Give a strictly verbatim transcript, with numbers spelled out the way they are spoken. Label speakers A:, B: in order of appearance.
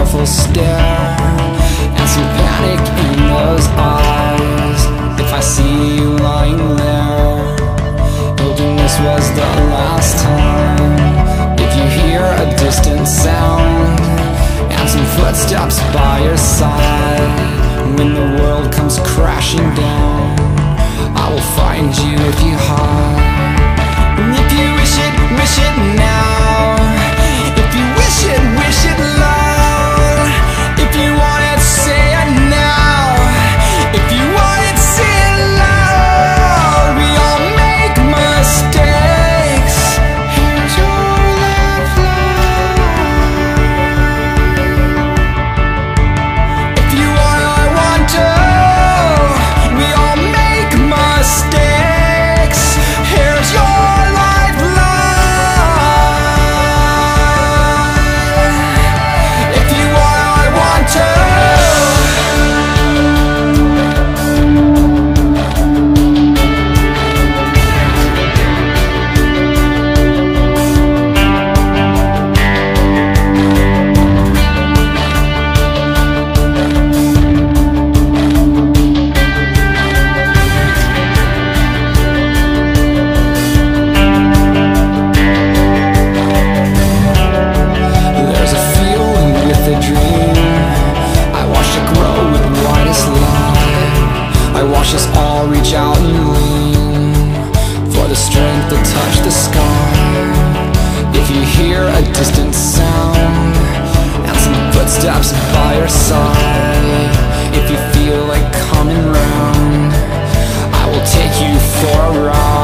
A: fearful stare and some panic in those eyes. If I see you lying there, hoping this was the last time. If you hear a distant sound and some footsteps by your side, when the world comes crashing down, I will find you if you hide. And if you wish it, wish it now. If you wish it, wish it loud. If you want it, say it now. If you want it, say it loud. We all make mistakes. Here's your lifeline. If you want it, I want to. We all make mistakes. Here's your us all reach out and lean for the strength to touch the sky. If you hear a distant sound and some footsteps by your side, if you feel like coming round, I will take you for a ride.